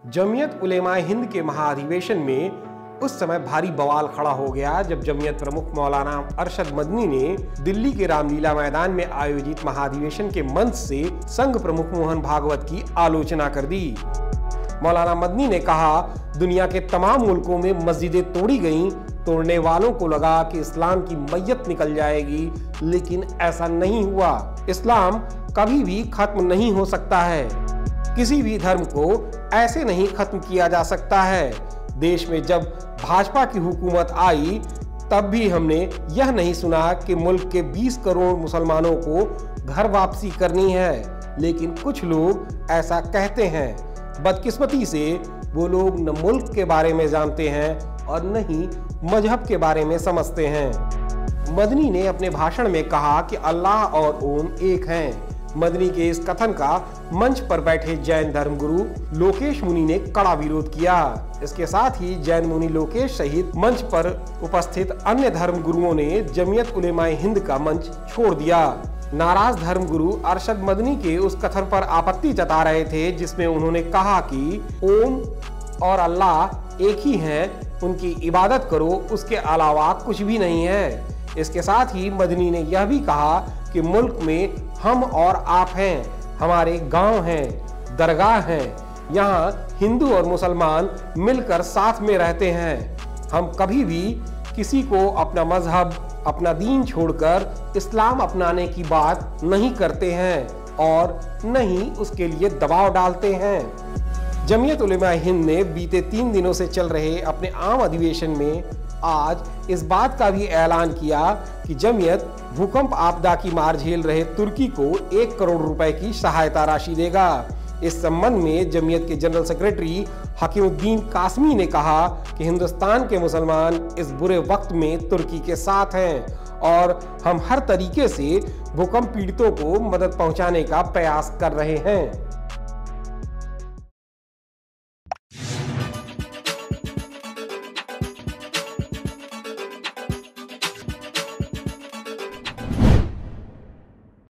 जमीयत उलेमाए हिंद के महाअधिवेशन में उस समय भारी बवाल खड़ा हो गया जब जमीयत प्रमुख मौलाना अरशद मदनी ने दिल्ली के रामलीला मैदान में आयोजित महाअधिवेशन के मंच से संघ प्रमुख मोहन भागवत की आलोचना कर दी। मौलाना मदनी ने कहा, दुनिया के तमाम मुल्कों में मस्जिदें तोड़ी गईं, तोड़ने वालों को लगा कि इस्लाम की मैयत निकल जाएगी, लेकिन ऐसा नहीं हुआ। इस्लाम कभी भी खत्म नहीं हो सकता है। किसी भी धर्म को ऐसे नहीं खत्म किया जा सकता है। देश में जब भाजपा की हुकूमत आई तब भी हमने यह नहीं सुना कि मुल्क के 20 करोड़ मुसलमानों को घर वापसी करनी है, लेकिन कुछ लोग ऐसा कहते हैं। बदकिस्मती से वो लोग न मुल्क के बारे में जानते हैं और न ही मजहब के बारे में समझते हैं। मदनी ने अपने भाषण में कहा कि अल्लाह और ओम एक हैं। मदनी के इस कथन का मंच पर बैठे जैन धर्मगुरु लोकेश मुनि ने कड़ा विरोध किया। इसके साथ ही जैन मुनि लोकेश सहित मंच पर उपस्थित अन्य धर्मगुरुओं ने जमीयत उलेमाए हिंद का मंच छोड़ दिया। नाराज धर्मगुरु अरशद मदनी के उस कथन पर आपत्ति जता रहे थे जिसमें उन्होंने कहा कि ओम और अल्लाह एक ही हैं, उनकी इबादत करो, उसके अलावा कुछ भी नहीं है। इसके साथ ही मदनी ने यह भी कहा कि मुल्क में हम और आप हैं, हमारे गांव हैं, दरगाह हैं, यहाँ हिंदू और मुसलमान मिलकर साथ में रहते हैं। हम कभी भी किसी को अपना मजहब, अपना दीन छोड़कर इस्लाम अपनाने की बात नहीं करते हैं और न ही उसके लिए दबाव डालते हैं। जमीयत उलेमाए हिंद ने बीते 3 दिनों से चल रहे अपने आम अधिवेशन में आज इस बात का भी ऐलान किया कि जमीयत भूकंप आपदा की मार झेल रहे तुर्की को 1 करोड़ रुपए की सहायता राशि देगा। इस संबंध में जमीयत के जनरल सेक्रेटरी हकीमुद्दीन कासमी ने कहा कि हिंदुस्तान के मुसलमान इस बुरे वक्त में तुर्की के साथ हैं और हम हर तरीके से भूकंप पीड़ितों को मदद पहुंचाने का प्रयास कर रहे हैं।